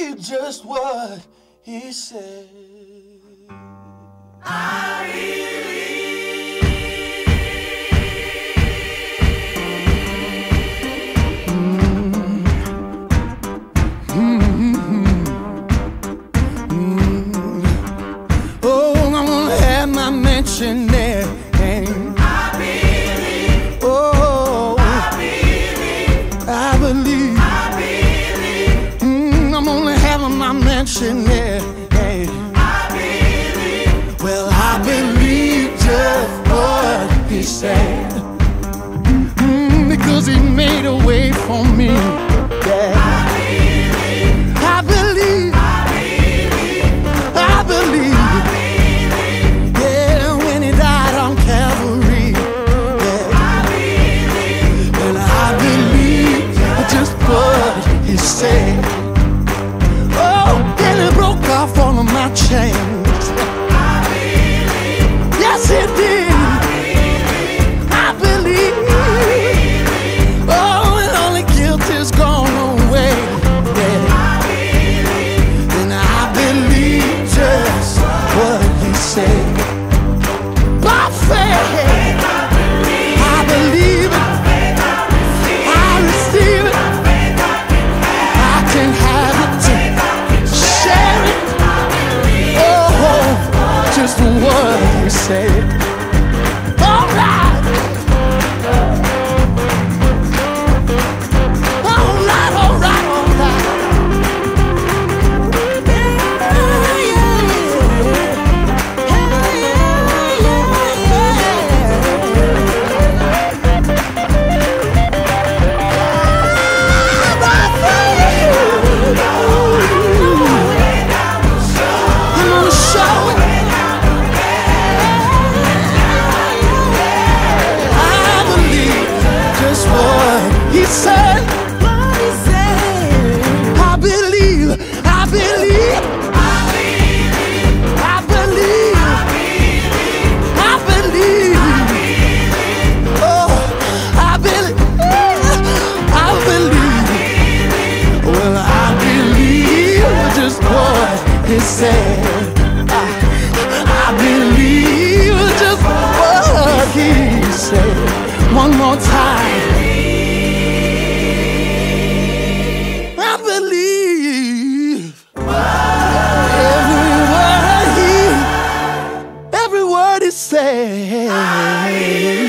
believe just what he said. I believe. Oh, I'm gonna have my mansion there. I believe. Oh, I believe. I believe. I'm gonna have my mansion there. I believe. Well, I believe just what he said. Because he made a way for me. Yeah. I believe. I believe. Yeah, when he died on Calvary. Yeah. Well, I believe just what he said. And it broke off all of my chains. Yes, it did. I believe. Oh, and all the guilt is gone away. Yeah. And I believe just what he said. By faith, I believe it. I receive it. I can have it. Just what he said. All right. All right, all right, all right. I'm gonna show it. He said, I believe, I believe, I believe, I believe, I believe, oh, I believe, I believe, well, I believe just what he said. I believe just what he said. One more time. Every word he said.